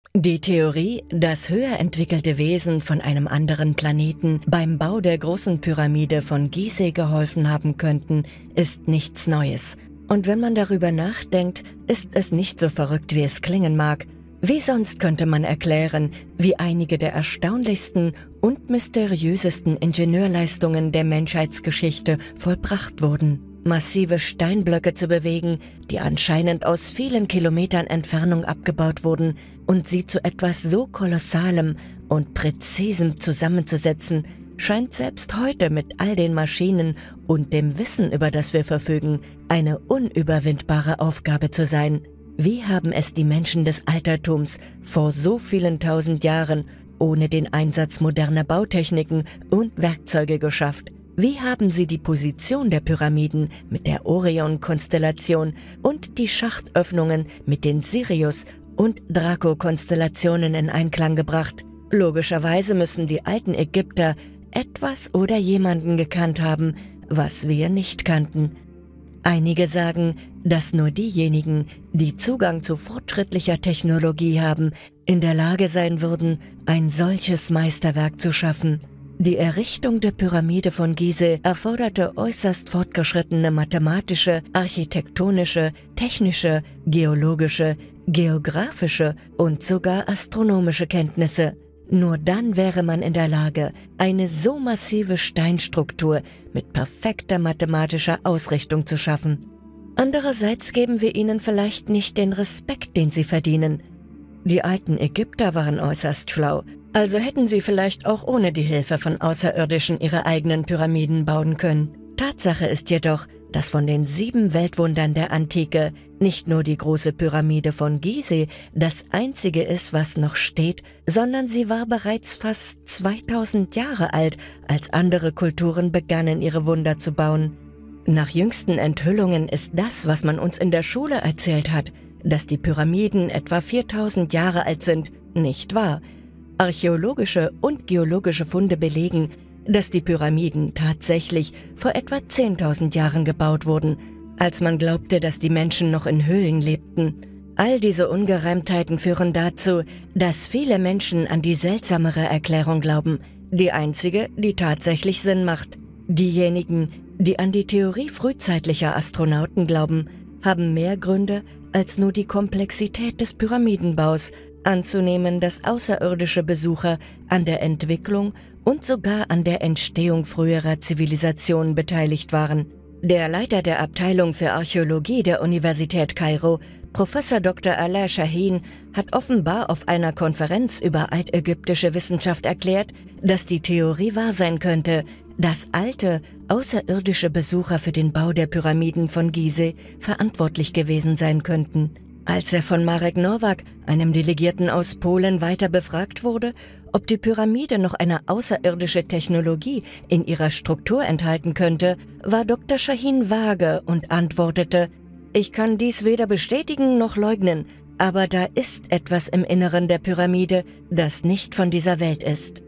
Die Theorie, dass höher entwickelte Wesen von einem anderen Planeten beim Bau der großen Pyramide von Gizeh geholfen haben könnten, ist nichts Neues. Und wenn man darüber nachdenkt, ist es nicht so verrückt, wie es klingen mag. Wie sonst könnte man erklären, wie einige der erstaunlichsten und mysteriösesten Ingenieurleistungen der Menschheitsgeschichte vollbracht wurden? Massive Steinblöcke zu bewegen, die anscheinend aus vielen Kilometern Entfernung abgebaut wurden, und sie zu etwas so Kolossalem und Präzisem zusammenzusetzen, scheint selbst heute mit all den Maschinen und dem Wissen, über das wir verfügen, eine unüberwindbare Aufgabe zu sein. Wie haben es die Menschen des Altertums vor so vielen tausend Jahren ohne den Einsatz moderner Bautechniken und Werkzeuge geschafft? Wie haben sie die Position der Pyramiden mit der Orion-Konstellation und die Schachtöffnungen mit den Sirius- und Draco-Konstellationen in Einklang gebracht? Logischerweise müssen die alten Ägypter etwas oder jemanden gekannt haben, was wir nicht kannten. Einige sagen, dass nur diejenigen, die Zugang zu fortschrittlicher Technologie haben, in der Lage sein würden, ein solches Meisterwerk zu schaffen. Die Errichtung der Pyramide von Gizeh erforderte äußerst fortgeschrittene mathematische, architektonische, technische, geologische, geografische und sogar astronomische Kenntnisse. Nur dann wäre man in der Lage, eine so massive Steinstruktur mit perfekter mathematischer Ausrichtung zu schaffen. Andererseits geben wir ihnen vielleicht nicht den Respekt, den sie verdienen. Die alten Ägypter waren äußerst schlau, also hätten sie vielleicht auch ohne die Hilfe von Außerirdischen ihre eigenen Pyramiden bauen können. Tatsache ist jedoch, dass von den 7 Weltwundern der Antike nicht nur die große Pyramide von Gizeh das einzige ist, was noch steht, sondern sie war bereits fast 2000 Jahre alt, als andere Kulturen begannen, ihre Wunder zu bauen. Nach jüngsten Enthüllungen ist das, was man uns in der Schule erzählt hat, dass die Pyramiden etwa 4000 Jahre alt sind, nicht wahr. Archäologische und geologische Funde belegen, dass die Pyramiden tatsächlich vor etwa 10.000 Jahren gebaut wurden, als man glaubte, dass die Menschen noch in Höhlen lebten. All diese Ungereimtheiten führen dazu, dass viele Menschen an die seltsamere Erklärung glauben, die einzige, die tatsächlich Sinn macht. Diejenigen, die an die Theorie frühzeitlicher Astronauten glauben, haben mehr Gründe als nur die Komplexität des Pyramidenbaus, anzunehmen, dass außerirdische Besucher an der Entwicklung und sogar an der Entstehung früherer Zivilisationen beteiligt waren. Der Leiter der Abteilung für Archäologie der Universität Kairo, Professor Dr. Ala Shaheen, hat offenbar auf einer Konferenz über altägyptische Wissenschaft erklärt, dass die Theorie wahr sein könnte, dass alte, außerirdische Besucher für den Bau der Pyramiden von Gizeh verantwortlich gewesen sein könnten. Als er von Marek Nowak, einem Delegierten aus Polen, weiter befragt wurde, ob die Pyramide noch eine außerirdische Technologie in ihrer Struktur enthalten könnte, war Dr. Shaheen vage und antwortete: „Ich kann dies weder bestätigen noch leugnen, aber da ist etwas im Inneren der Pyramide, das nicht von dieser Welt ist."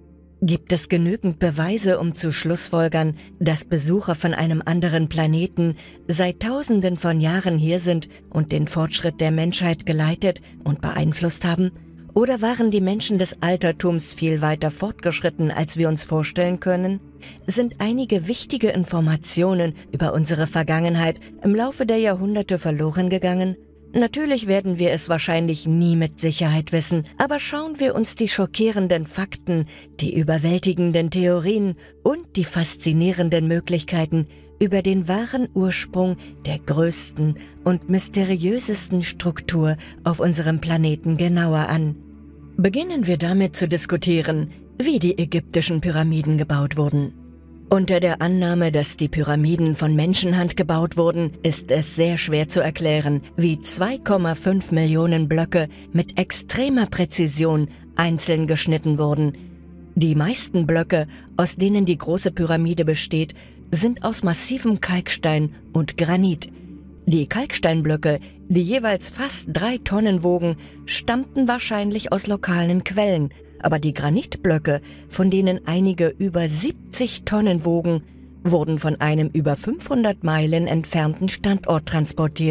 Gibt es genügend Beweise, um zu schlussfolgern, dass Besucher von einem anderen Planeten seit Tausenden von Jahren hier sind und den Fortschritt der Menschheit geleitet und beeinflusst haben? Oder waren die Menschen des Altertums viel weiter fortgeschritten, als wir uns vorstellen können? Sind einige wichtige Informationen über unsere Vergangenheit im Laufe der Jahrhunderte verloren gegangen? Natürlich werden wir es wahrscheinlich nie mit Sicherheit wissen, aber schauen wir uns die schockierenden Fakten, die überwältigenden Theorien und die faszinierenden Möglichkeiten über den wahren Ursprung der größten und mysteriösesten Struktur auf unserem Planeten genauer an. Beginnen wir damit zu diskutieren, wie die ägyptischen Pyramiden gebaut wurden. Unter der Annahme, dass die Pyramiden von Menschenhand gebaut wurden, ist es sehr schwer zu erklären, wie 2,5 Millionen Blöcke mit extremer Präzision einzeln geschnitten wurden. Die meisten Blöcke, aus denen die große Pyramide besteht, sind aus massivem Kalkstein und Granit. Die Kalksteinblöcke, die jeweils fast 3 Tonnen wogen, stammten wahrscheinlich aus lokalen Quellen, aber die Granitblöcke, von denen einige über 70 Tonnen wogen, wurden von einem über 500 Meilen entfernten Standort transportiert.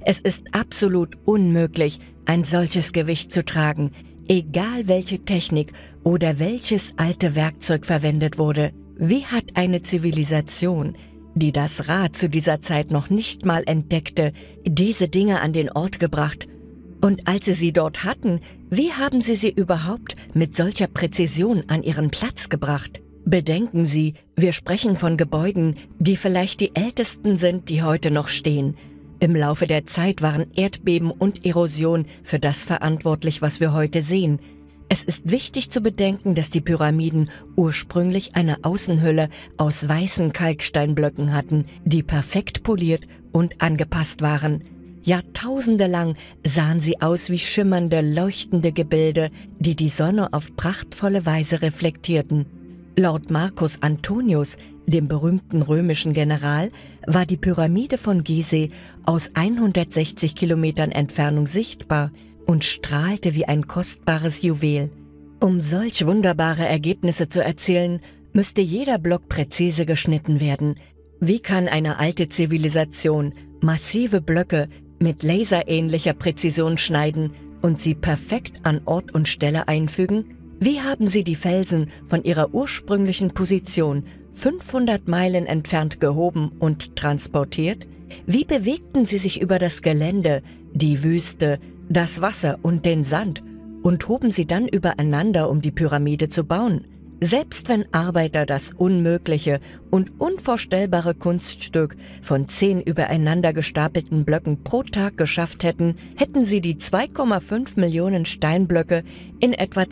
Es ist absolut unmöglich, ein solches Gewicht zu tragen, egal welche Technik oder welches alte Werkzeug verwendet wurde. Wie hat eine Zivilisation, die das Rad zu dieser Zeit noch nicht mal entdeckte, diese Dinge an den Ort gebracht? Und als sie dort hatten, wie haben sie überhaupt mit solcher Präzision an ihren Platz gebracht? Bedenken Sie, wir sprechen von Gebäuden, die vielleicht die ältesten sind, die heute noch stehen. Im Laufe der Zeit waren Erdbeben und Erosion für das verantwortlich, was wir heute sehen. Es ist wichtig zu bedenken, dass die Pyramiden ursprünglich eine Außenhülle aus weißen Kalksteinblöcken hatten, die perfekt poliert und angepasst waren. Jahrtausende lang sahen sie aus wie schimmernde, leuchtende Gebilde, die die Sonne auf prachtvolle Weise reflektierten. Laut Marcus Antonius, dem berühmten römischen General, war die Pyramide von Gizeh aus 160 Kilometern Entfernung sichtbar und strahlte wie ein kostbares Juwel. Um solch wunderbare Ergebnisse zu erzielen, müsste jeder Block präzise geschnitten werden. Wie kann eine alte Zivilisation massive Blöcke mit laserähnlicher Präzision schneiden und sie perfekt an Ort und Stelle einfügen? Wie haben sie die Felsen von ihrer ursprünglichen Position 500 Meilen entfernt gehoben und transportiert? Wie bewegten sie sich über das Gelände, die Wüste, das Wasser und den Sand und hoben sie dann übereinander, um die Pyramide zu bauen? Selbst wenn Arbeiter das unmögliche und unvorstellbare Kunststück von 10 übereinander gestapelten Blöcken pro Tag geschafft hätten, hätten sie die 2,5 Millionen Steinblöcke in etwa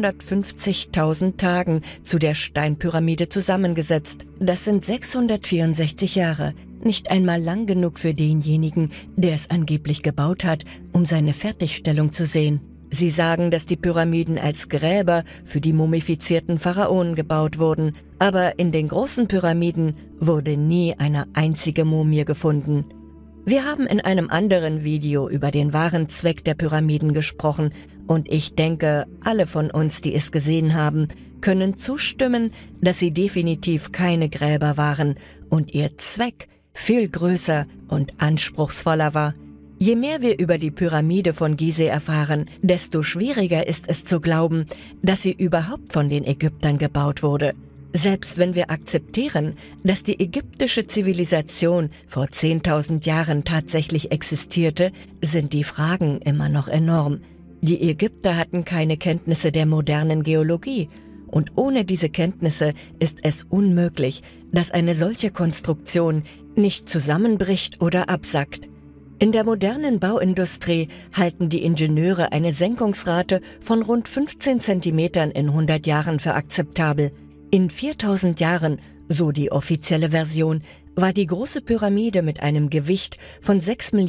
250.000 Tagen zu der Steinpyramide zusammengesetzt. Das sind 664 Jahre. Nicht einmal lang genug für denjenigen, der es angeblich gebaut hat, um seine Fertigstellung zu sehen. Sie sagen, dass die Pyramiden als Gräber für die mumifizierten Pharaonen gebaut wurden, aber in den großen Pyramiden wurde nie eine einzige Mumie gefunden. Wir haben in einem anderen Video über den wahren Zweck der Pyramiden gesprochen und ich denke, alle von uns, die es gesehen haben, können zustimmen, dass sie definitiv keine Gräber waren und ihr Zweck viel größer und anspruchsvoller war. Je mehr wir über die Pyramide von Gizeh erfahren, desto schwieriger ist es zu glauben, dass sie überhaupt von den Ägyptern gebaut wurde. Selbst wenn wir akzeptieren, dass die ägyptische Zivilisation vor 10.000 Jahren tatsächlich existierte, sind die Fragen immer noch enorm. Die Ägypter hatten keine Kenntnisse der modernen Geologie und ohne diese Kenntnisse ist es unmöglich, dass eine solche Konstruktion nicht zusammenbricht oder absackt. In der modernen Bauindustrie halten die Ingenieure eine Senkungsrate von rund 15 Zentimetern in 100 Jahren für akzeptabel. In 4000 Jahren, so die offizielle Version, war die große Pyramide mit einem Gewicht von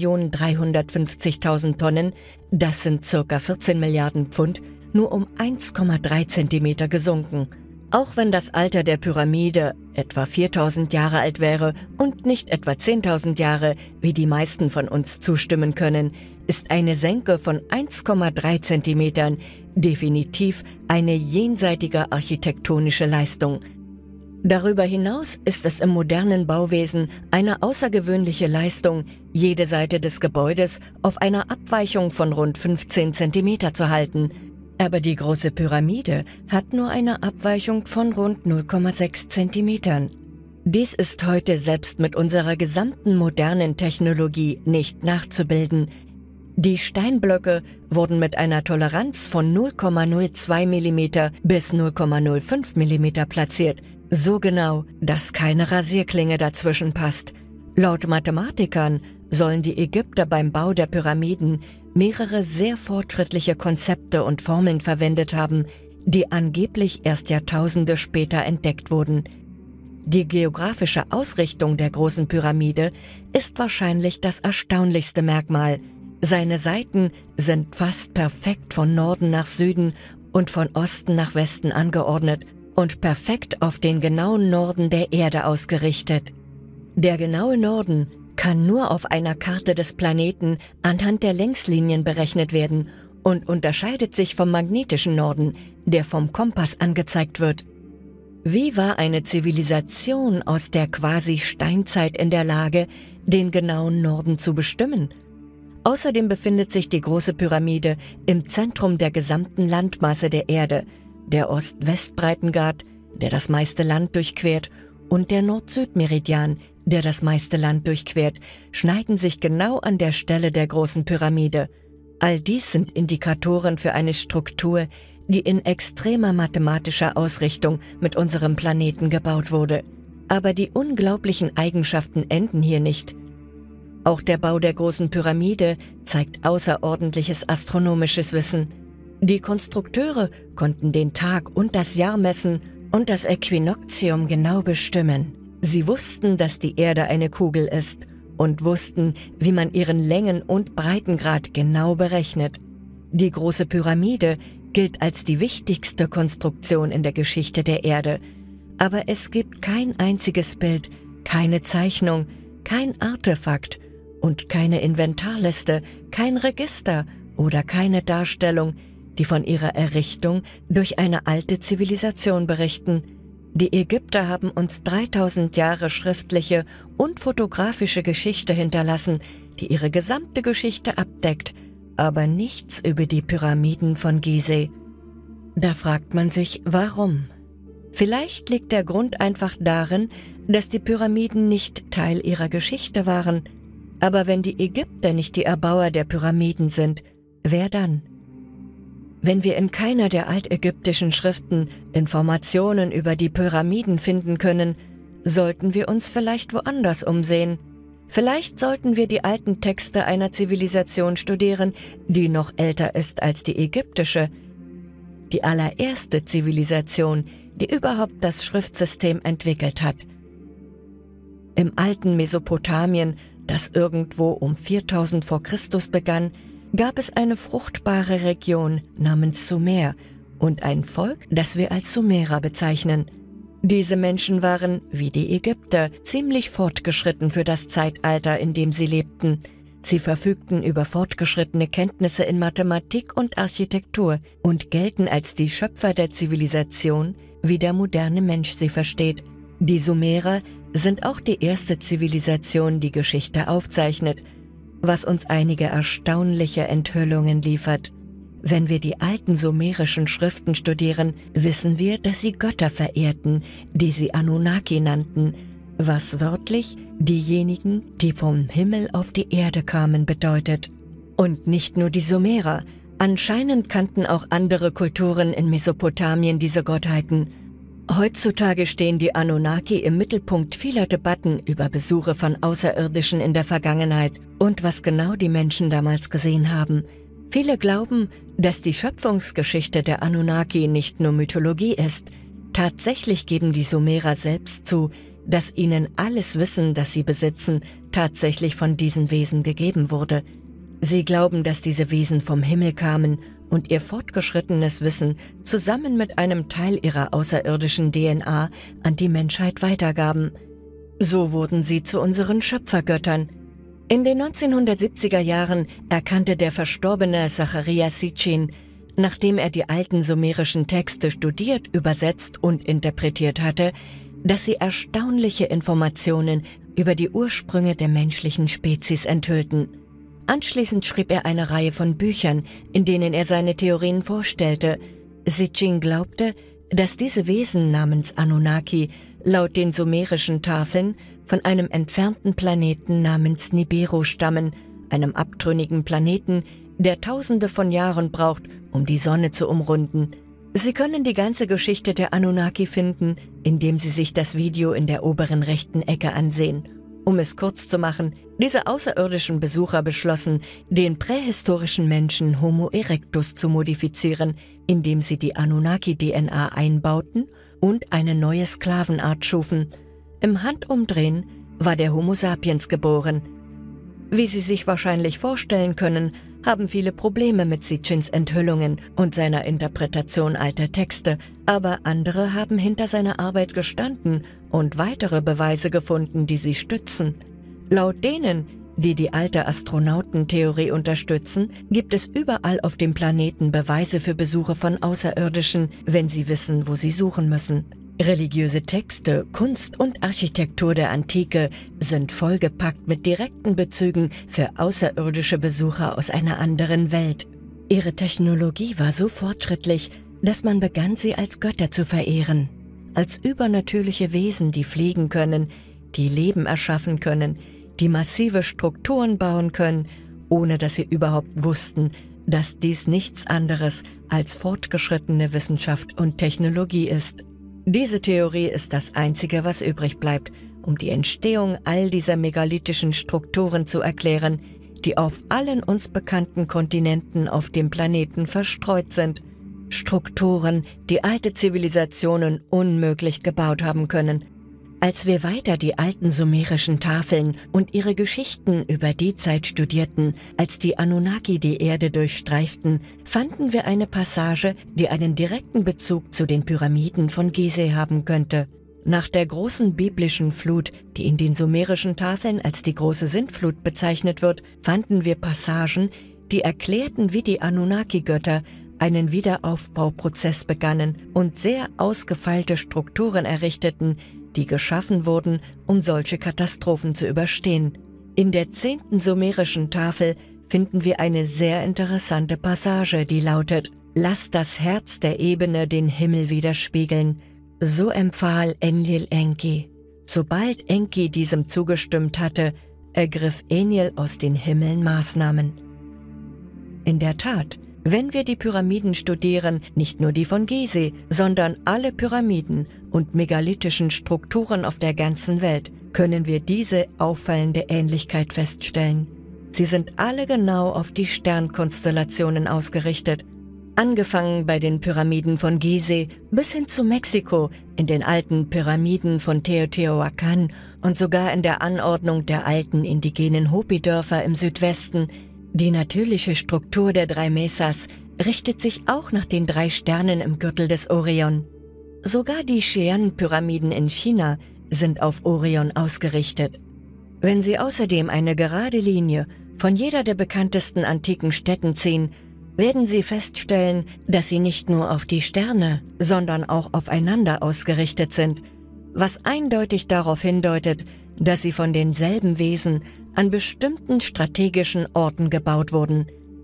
6.350.000 Tonnen, das sind ca. 14 Milliarden Pfund, nur um 1,3 Zentimeter gesunken. Auch wenn das Alter der Pyramide etwa 4000 Jahre alt wäre und nicht etwa 10.000 Jahre, wie die meisten von uns zustimmen können, ist eine Senke von 1,3 Zentimetern definitiv eine jenseitige architektonische Leistung. Darüber hinaus ist es im modernen Bauwesen eine außergewöhnliche Leistung, jede Seite des Gebäudes auf einer Abweichung von rund 15 Zentimeter zu halten. Aber die große Pyramide hat nur eine Abweichung von rund 0,6 Zentimetern. Dies ist heute selbst mit unserer gesamten modernen Technologie nicht nachzubilden. Die Steinblöcke wurden mit einer Toleranz von 0,02 mm bis 0,05 mm platziert, so genau, dass keine Rasierklinge dazwischen passt. Laut Mathematikern sollen die Ägypter beim Bau der Pyramiden mehrere sehr fortschrittliche Konzepte und Formeln verwendet haben, die angeblich erst Jahrtausende später entdeckt wurden. Die geografische Ausrichtung der großen Pyramide ist wahrscheinlich das erstaunlichste Merkmal. Seine Seiten sind fast perfekt von Norden nach Süden und von Osten nach Westen angeordnet und perfekt auf den genauen Norden der Erde ausgerichtet. Der genaue Norden kann nur auf einer Karte des Planeten anhand der Längslinien berechnet werden und unterscheidet sich vom magnetischen Norden, der vom Kompass angezeigt wird. Wie war eine Zivilisation aus der Quasi-Steinzeit in der Lage, den genauen Norden zu bestimmen? Außerdem befindet sich die große Pyramide im Zentrum der gesamten Landmasse der Erde. Der Ost-West-Breitengrad, der das meiste Land durchquert, und der Nord-Süd-Meridian, der das meiste Land durchquert, schneiden sich genau an der Stelle der großen Pyramide. All dies sind Indikatoren für eine Struktur, die in extremer mathematischer Ausrichtung mit unserem Planeten gebaut wurde. Aber die unglaublichen Eigenschaften enden hier nicht. Auch der Bau der großen Pyramide zeigt außerordentliches astronomisches Wissen. Die Konstrukteure konnten den Tag und das Jahr messen und das Äquinoktium genau bestimmen. Sie wussten, dass die Erde eine Kugel ist und wussten, wie man ihren Längen- und Breitengrad genau berechnet. Die große Pyramide gilt als die wichtigste Konstruktion in der Geschichte der Erde. Aber es gibt kein einziges Bild, keine Zeichnung, kein Artefakt und keine Inventarliste, kein Register oder keine Darstellung, die von ihrer Errichtung durch eine alte Zivilisation berichten. Die Ägypter haben uns 3000 Jahre schriftliche und fotografische Geschichte hinterlassen, die ihre gesamte Geschichte abdeckt, aber nichts über die Pyramiden von Gizeh. Da fragt man sich, warum? Vielleicht liegt der Grund einfach darin, dass die Pyramiden nicht Teil ihrer Geschichte waren. Aber wenn die Ägypter nicht die Erbauer der Pyramiden sind, wer dann? Wenn wir in keiner der altägyptischen Schriften Informationen über die Pyramiden finden können, sollten wir uns vielleicht woanders umsehen. Vielleicht sollten wir die alten Texte einer Zivilisation studieren, die noch älter ist als die ägyptische. Die allererste Zivilisation, die überhaupt das Schriftsystem entwickelt hat. Im alten Mesopotamien, das irgendwo um 4000 vor Christus begann, gab es eine fruchtbare Region namens Sumer und ein Volk, das wir als Sumerer bezeichnen. Diese Menschen waren, wie die Ägypter, ziemlich fortgeschritten für das Zeitalter, in dem sie lebten. Sie verfügten über fortgeschrittene Kenntnisse in Mathematik und Architektur und gelten als die Schöpfer der Zivilisation, wie der moderne Mensch sie versteht. Die Sumerer sind auch die erste Zivilisation, die Geschichte aufzeichnet, was uns einige erstaunliche Enthüllungen liefert. Wenn wir die alten sumerischen Schriften studieren, wissen wir, dass sie Götter verehrten, die sie Anunnaki nannten, was wörtlich diejenigen, die vom Himmel auf die Erde kamen, bedeutet. Und nicht nur die Sumerer, anscheinend kannten auch andere Kulturen in Mesopotamien diese Gottheiten. Heutzutage stehen die Anunnaki im Mittelpunkt vieler Debatten über Besuche von Außerirdischen in der Vergangenheit und was genau die Menschen damals gesehen haben. Viele glauben, dass die Schöpfungsgeschichte der Anunnaki nicht nur Mythologie ist. Tatsächlich geben die Sumerer selbst zu, dass ihnen alles Wissen, das sie besitzen, tatsächlich von diesen Wesen gegeben wurde. Sie glauben, dass diese Wesen vom Himmel kamen und ihr fortgeschrittenes Wissen zusammen mit einem Teil ihrer außerirdischen DNA an die Menschheit weitergaben. So wurden sie zu unseren Schöpfergöttern. In den 1970er Jahren erkannte der verstorbene Zecharia Sitchin, nachdem er die alten sumerischen Texte studiert, übersetzt und interpretiert hatte, dass sie erstaunliche Informationen über die Ursprünge der menschlichen Spezies enthüllten. Anschließend schrieb er eine Reihe von Büchern, in denen er seine Theorien vorstellte. Sitchin glaubte, dass diese Wesen namens Anunnaki laut den sumerischen Tafeln von einem entfernten Planeten namens Nibiru stammen, einem abtrünnigen Planeten, der Tausende von Jahren braucht, um die Sonne zu umrunden. Sie können die ganze Geschichte der Anunnaki finden, indem Sie sich das Video in der oberen rechten Ecke ansehen. Um es kurz zu machen, diese außerirdischen Besucher beschlossen, den prähistorischen Menschen Homo erectus zu modifizieren, indem sie die Anunnaki-DNA einbauten und eine neue Sklavenart schufen. Im Handumdrehen war der Homo sapiens geboren. Wie Sie sich wahrscheinlich vorstellen können, haben viele Probleme mit Sitchins Enthüllungen und seiner Interpretation alter Texte, aber andere haben hinter seiner Arbeit gestanden und weitere Beweise gefunden, die sie stützen. Laut denen, die die alte Astronautentheorie unterstützen, gibt es überall auf dem Planeten Beweise für Besuche von Außerirdischen, wenn sie wissen, wo sie suchen müssen. Religiöse Texte, Kunst und Architektur der Antike sind vollgepackt mit direkten Bezügen für außerirdische Besucher aus einer anderen Welt. Ihre Technologie war so fortschrittlich, dass man begann, sie als Götter zu verehren. Als übernatürliche Wesen, die fliegen können, die Leben erschaffen können, die massive Strukturen bauen können, ohne dass sie überhaupt wussten, dass dies nichts anderes als fortgeschrittene Wissenschaft und Technologie ist. Diese Theorie ist das Einzige, was übrig bleibt, um die Entstehung all dieser megalithischen Strukturen zu erklären, die auf allen uns bekannten Kontinenten auf dem Planeten verstreut sind. Strukturen, die alte Zivilisationen unmöglich gebaut haben können. Als wir weiter die alten sumerischen Tafeln und ihre Geschichten über die Zeit studierten, als die Anunnaki die Erde durchstreiften, fanden wir eine Passage, die einen direkten Bezug zu den Pyramiden von Gizeh haben könnte. Nach der großen biblischen Flut, die in den sumerischen Tafeln als die große Sintflut bezeichnet wird, fanden wir Passagen, die erklärten, wie die Anunnaki-Götter einen Wiederaufbauprozess begannen und sehr ausgefeilte Strukturen errichteten, die geschaffen wurden, um solche Katastrophen zu überstehen. In der 10. sumerischen Tafel finden wir eine sehr interessante Passage, die lautet: Lass das Herz der Ebene den Himmel widerspiegeln. So empfahl Enlil Enki. Sobald Enki diesem zugestimmt hatte, ergriff Enlil aus den Himmeln Maßnahmen. In der Tat, wenn wir die Pyramiden studieren, nicht nur die von Gizeh, sondern alle Pyramiden und megalithischen Strukturen auf der ganzen Welt, können wir diese auffallende Ähnlichkeit feststellen. Sie sind alle genau auf die Sternkonstellationen ausgerichtet. Angefangen bei den Pyramiden von Gizeh bis hin zu Mexiko, in den alten Pyramiden von Teotihuacan und sogar in der Anordnung der alten indigenen Hopi-Dörfer im Südwesten. Die natürliche Struktur der 3 Mesas richtet sich auch nach den 3 Sternen im Gürtel des Orion. Sogar die Xi'an-Pyramiden in China sind auf Orion ausgerichtet. Wenn Sie außerdem eine gerade Linie von jeder der bekanntesten antiken Städten ziehen, werden Sie feststellen, dass sie nicht nur auf die Sterne, sondern auch aufeinander ausgerichtet sind, was eindeutig darauf hindeutet, dass sie von denselben Wesen an bestimmten strategischen Orten gebaut wurden.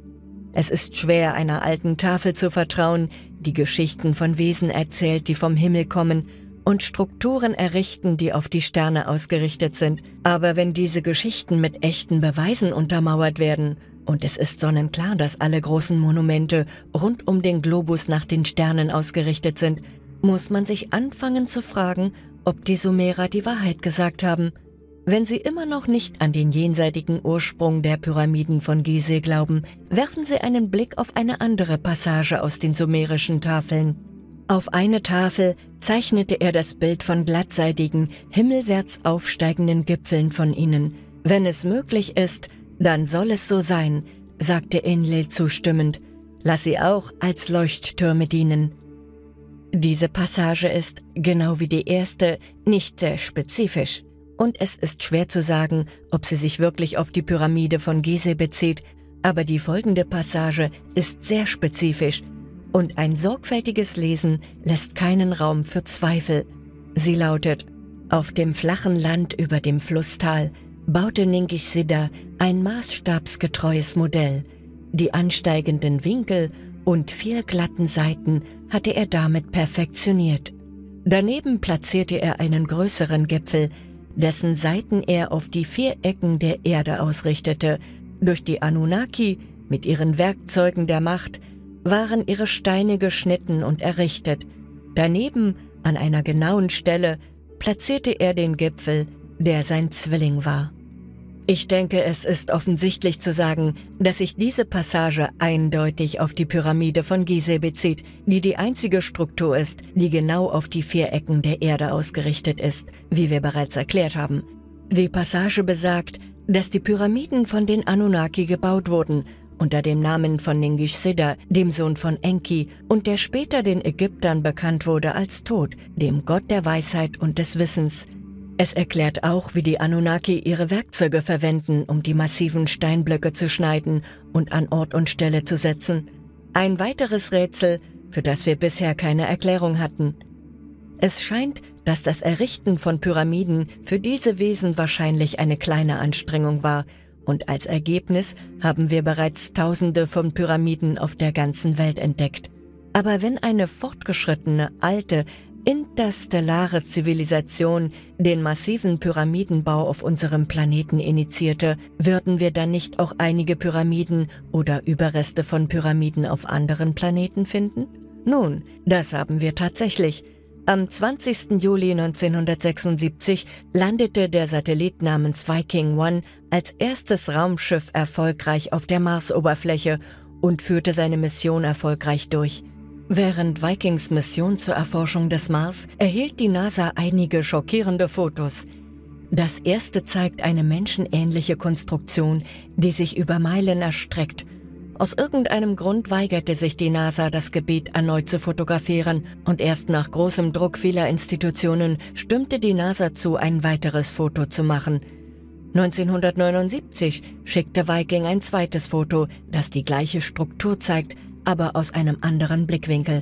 Es ist schwer, einer alten Tafel zu vertrauen, die Geschichten von Wesen erzählt, die vom Himmel kommen und Strukturen errichten, die auf die Sterne ausgerichtet sind. Aber wenn diese Geschichten mit echten Beweisen untermauert werden, und es ist sonnenklar, dass alle großen Monumente rund um den Globus nach den Sternen ausgerichtet sind, muss man sich anfangen zu fragen, ob die Sumerer die Wahrheit gesagt haben. Wenn Sie immer noch nicht an den jenseitigen Ursprung der Pyramiden von Gizeh glauben, werfen Sie einen Blick auf eine andere Passage aus den sumerischen Tafeln. Auf eine Tafel zeichnete er das Bild von glattseitigen, himmelwärts aufsteigenden Gipfeln von ihnen. Wenn es möglich ist, dann soll es so sein, sagte Enlil zustimmend. Lass sie auch als Leuchttürme dienen. Diese Passage ist, genau wie die erste, nicht sehr spezifisch. Und es ist schwer zu sagen, ob sie sich wirklich auf die Pyramide von Gizeh bezieht, aber die folgende Passage ist sehr spezifisch und ein sorgfältiges Lesen lässt keinen Raum für Zweifel. Sie lautet: Auf dem flachen Land über dem Flusstal baute Ningishzida ein maßstabsgetreues Modell. Die ansteigenden Winkel und 4 glatten Seiten hatte er damit perfektioniert. Daneben platzierte er einen größeren Gipfel, dessen Seiten er auf die 4 Ecken der Erde ausrichtete. Durch die Anunnaki, mit ihren Werkzeugen der Macht, waren ihre Steine geschnitten und errichtet. Daneben, an einer genauen Stelle, platzierte er den Gipfel, der sein Zwilling war. Ich denke, es ist offensichtlich zu sagen, dass sich diese Passage eindeutig auf die Pyramide von Gizeh bezieht, die die einzige Struktur ist, die genau auf die 4 Ecken der Erde ausgerichtet ist, wie wir bereits erklärt haben. Die Passage besagt, dass die Pyramiden von den Anunnaki gebaut wurden, unter dem Namen von Ningishzida, dem Sohn von Enki, und der später den Ägyptern bekannt wurde als Thoth, dem Gott der Weisheit und des Wissens. Es erklärt auch, wie die Anunnaki ihre Werkzeuge verwenden, um die massiven Steinblöcke zu schneiden und an Ort und Stelle zu setzen. Ein weiteres Rätsel, für das wir bisher keine Erklärung hatten. Es scheint, dass das Errichten von Pyramiden für diese Wesen wahrscheinlich eine kleine Anstrengung war, und als Ergebnis haben wir bereits Tausende von Pyramiden auf der ganzen Welt entdeckt. Aber wenn eine fortgeschrittene, alte, interstellare Zivilisation den massiven Pyramidenbau auf unserem Planeten initiierte, würden wir dann nicht auch einige Pyramiden oder Überreste von Pyramiden auf anderen Planeten finden? Nun, das haben wir tatsächlich. Am 20. Juli 1976 landete der Satellit namens Viking 1 als erstes Raumschiff erfolgreich auf der Marsoberfläche und führte seine Mission erfolgreich durch. Während Vikings Mission zur Erforschung des Mars erhielt die NASA einige schockierende Fotos. Das erste zeigt eine menschenähnliche Konstruktion, die sich über Meilen erstreckt. Aus irgendeinem Grund weigerte sich die NASA, das Gebiet erneut zu fotografieren, und erst nach großem Druck vieler Institutionen stimmte die NASA zu, ein weiteres Foto zu machen. 1979 schickte Viking ein zweites Foto, das die gleiche Struktur zeigt, aber aus einem anderen Blickwinkel.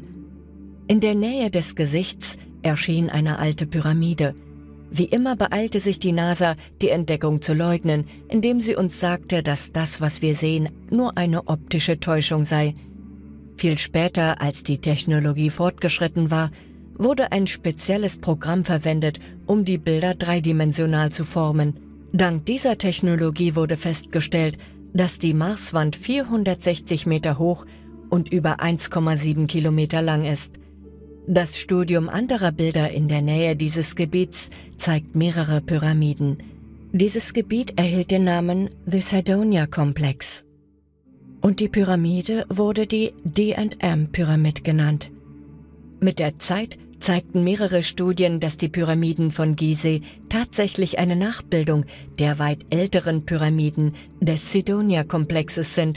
In der Nähe des Gesichts erschien eine alte Pyramide. Wie immer beeilte sich die NASA, die Entdeckung zu leugnen, indem sie uns sagte, dass das, was wir sehen, nur eine optische Täuschung sei. Viel später, als die Technologie fortgeschritten war, wurde ein spezielles Programm verwendet, um die Bilder dreidimensional zu formen. Dank dieser Technologie wurde festgestellt, dass die Marswand 460 Meter hoch und über 1,7 Kilometer lang ist. Das Studium anderer Bilder in der Nähe dieses Gebiets zeigt mehrere Pyramiden. Dieses Gebiet erhielt den Namen The Cydonia Complex. Und die Pyramide wurde die D&M Pyramid genannt. Mit der Zeit zeigten mehrere Studien, dass die Pyramiden von Gizeh tatsächlich eine Nachbildung der weit älteren Pyramiden des Cydonia-Komplexes sind.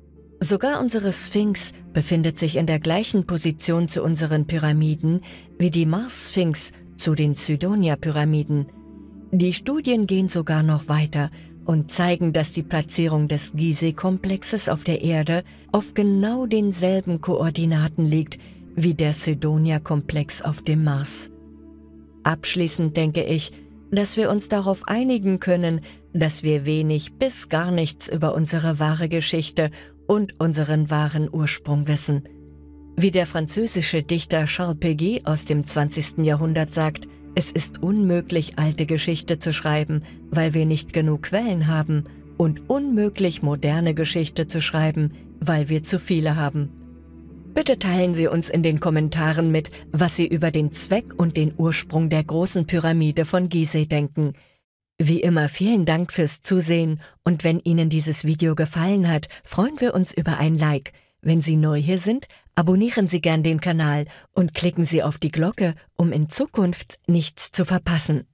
Sogar unsere Sphinx befindet sich in der gleichen Position zu unseren Pyramiden wie die Mars-Sphinx zu den Cydonia-Pyramiden. Die Studien gehen sogar noch weiter und zeigen, dass die Platzierung des Gizeh-Komplexes auf der Erde auf genau denselben Koordinaten liegt wie der Cydonia-Komplex auf dem Mars. Abschließend denke ich, dass wir uns darauf einigen können, dass wir wenig bis gar nichts über unsere wahre Geschichte und unseren wahren Ursprung wissen. Wie der französische Dichter Charles Péguy aus dem 20. Jahrhundert sagt, es ist unmöglich, alte Geschichte zu schreiben, weil wir nicht genug Quellen haben, und unmöglich, moderne Geschichte zu schreiben, weil wir zu viele haben. Bitte teilen Sie uns in den Kommentaren mit, was Sie über den Zweck und den Ursprung der großen Pyramide von Gizeh denken. Wie immer vielen Dank fürs Zusehen, und wenn Ihnen dieses Video gefallen hat, freuen wir uns über ein Like. Wenn Sie neu hier sind, abonnieren Sie gern den Kanal und klicken Sie auf die Glocke, um in Zukunft nichts zu verpassen.